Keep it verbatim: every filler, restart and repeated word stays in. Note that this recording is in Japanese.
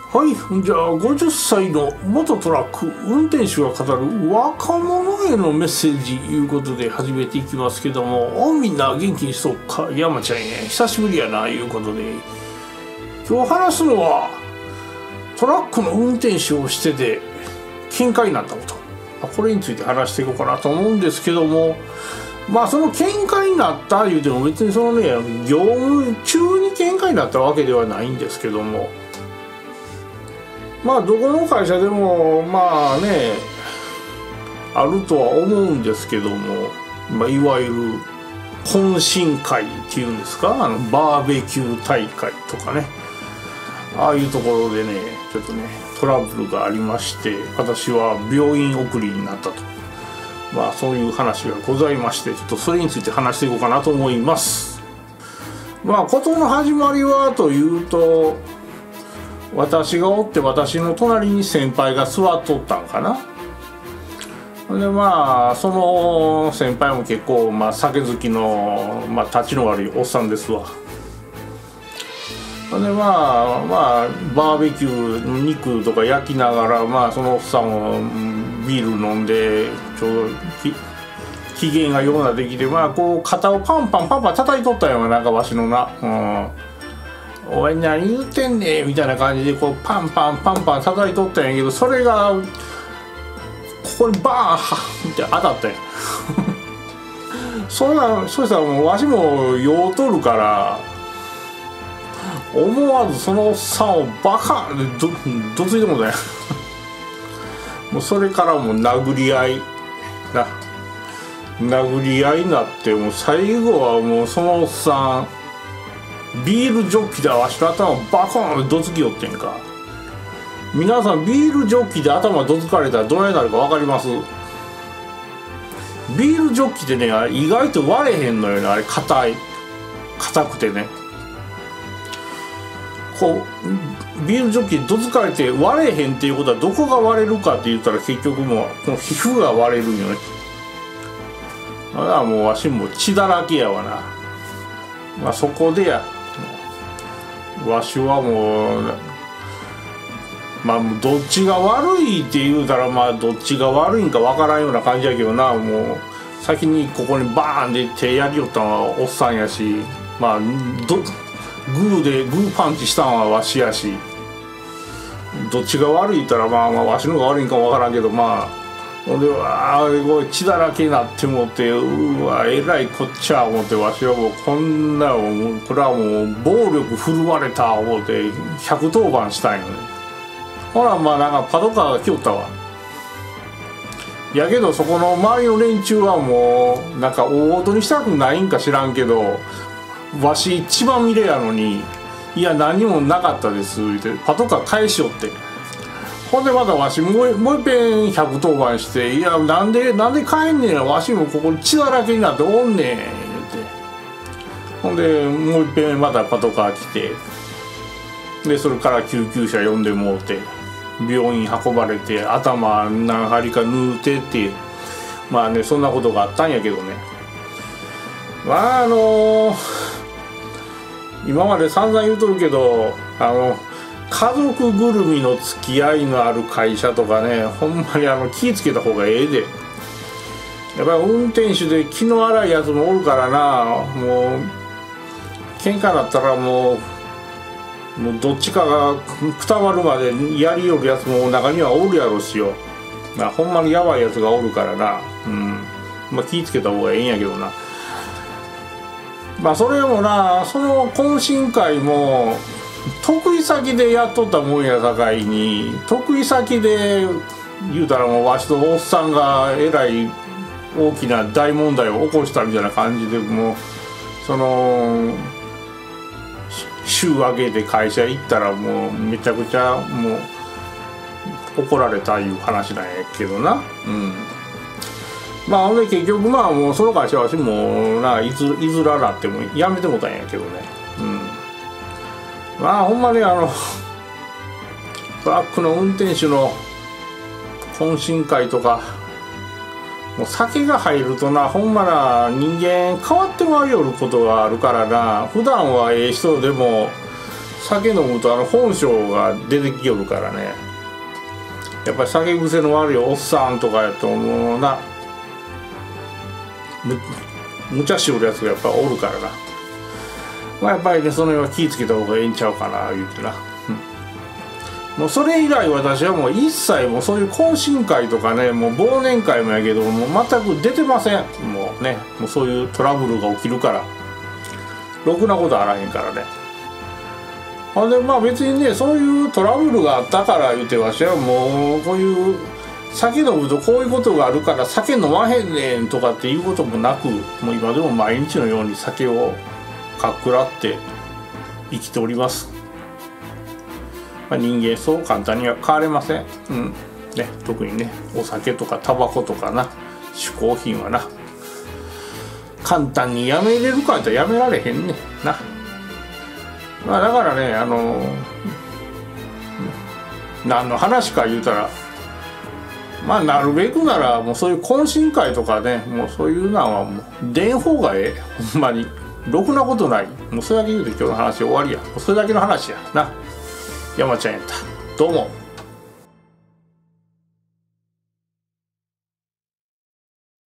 はい、じゃあごじゅっさいの元トラック運転手が語る若者へのメッセージいうことで始めていきますけども、おみんな元気にしとっか。山ちゃんや久しぶりやないうことで、今日話すのはトラックの運転手をしてて喧嘩になったこと、これについて話していこうかなと思うんですけども、まあその喧嘩になったいうても別にそのね業務中に喧嘩になったわけではないんですけども、まあどこの会社でもまあねあるとは思うんですけども、まあ、いわゆる懇親会っていうんですか、あのバーベキュー大会とかね、ああいうところでねちょっとねトラブルがありまして、私は病院送りになったと、まあそういう話がございまして、ちょっとそれについて話していこうかなと思います。まあ事の始まりはというと、私がおって私の隣に先輩が座っとったんかな。でまあその先輩も結構、まあ、酒好きの、まあ、立ちの悪いおっさんですわ。でまあまあバーベキュー肉とか焼きながら、まあそのおっさんもビール飲んでちょうど機嫌がようなできて、まあこう肩をパンパンパンパン叩いとったよ、なんかわしのな。うんおい何言うてんねんみたいな感じでこうパンパンパンパン叩いとったんやけど、それがここにバーンって当たったんやそらそしたらもうわしも酔うとるから思わずそのおっさんをバカーンってどどついてもだよもうそれからもう殴り合いな殴り合いになって、もう最後はもうそのおっさんビールジョッキでわしの頭バコーンってどつきよってんか。皆さんビールジョッキで頭どつかれたらどないなるか分かります？ビールジョッキってね意外と割れへんのよね、あれ硬い硬くてね、こうビールジョッキでどつかれて割れへんっていうことはどこが割れるかって言ったら結局もうこの皮膚が割れるんよね。だからもうわしも血だらけやわな。まあそこでやわしはもうまあどっちが悪いって言うたら、まあどっちが悪いんかわからんような感じやけどな。もう先にここにバーンで手やりよったのはおっさんやし、まあどグーでグーパンチしたんはわしやし、どっちが悪い言ったらまあまあわしのが悪いんかわからんけど、まあほんでわあ血だらけになってもって、うわえらいこっちゃ思って、わしはもうこんなもうこれはもう暴力振るわれた思ってひゃくとおばんしたんよね。ほらまあなんかパトカーが来よったわ。やけどそこの周りの連中はもうなんか大事にしたくないんか知らんけど、わし一番見れやのに「いや何もなかったです」ってパトカー返しよって。ほんでまたわしもうもういっぺんひゃくとおばんして「いやなんでなんで帰んねん、わしもここに血だらけになっておんねん」言うて、ほんでもういっぺんまたパトカー来て、でそれから救急車呼んでもうて病院運ばれて頭何針か縫うてって、まあねそんなことがあったんやけどね。まああのー、今まで散々言うとるけど、あの家族ぐるみの付き合いのある会社とかね、ほんまにあの気ぃつけた方がええで。やっぱり運転手で気の荒いやつもおるからな、もう喧嘩だったらもうもうどっちかがくたばるまでやりよるやつも中にはおるやろしよ。まあ、ほんまにやばいやつがおるからな、うん、まあ気ぃつけた方がええんやけどな。まあそれもな、その懇親会も得意先でやっとったもんやさかいに、得意先で言うたらもうわしとおっさんがえらい大きな大問題を起こしたみたいな感じで、もうその週明けて会社行ったらもうめちゃくちゃもう怒られたいう話なんやけどな。うん。まあほんで結局まあもうその会社はわしもないずいずらなってもやめてもたんやけどね。うん。まあほんまにあのトラックの運転手の懇親会とかもう酒が入るとな、ほんまな人間変わってまいよることがあるからな。普段はええ人でも酒飲むとあの本性が出てきよるからね、やっぱり酒癖の悪いおっさんとかやと思うな、む無茶しおるやつがやっぱおるからな。まあやっぱりね、その辺は気ぃつけた方がええんちゃうかな言ってな、うん、もうそれ以来私はもう一切もうそういう懇親会とかね、もう忘年会もやけどもう全く出てません。もうね、もうそういうトラブルが起きるからろくなことあらへんからね。ほんでまあ別にね、そういうトラブルがあったから言うてわしはもうこういう酒飲むとこういうことがあるから酒飲まへんねんとかっていうこともなく、もう今でも毎日のように酒をかっくらって生きております。まあ、人間そう簡単には変われません、うんね、特にねお酒とかタバコとかな嗜好品はな簡単にやめれるかってやめられへんねんな。まあだからね、あの何の話か言うたら、まあなるべくならもうそういう懇親会とかね、もうそういうのはもう出ん方がええ。ほんまにろくなことない。もうそれだけ言うと今日の話終わりや。もうそれだけの話やな。山ちゃんやった。どうも。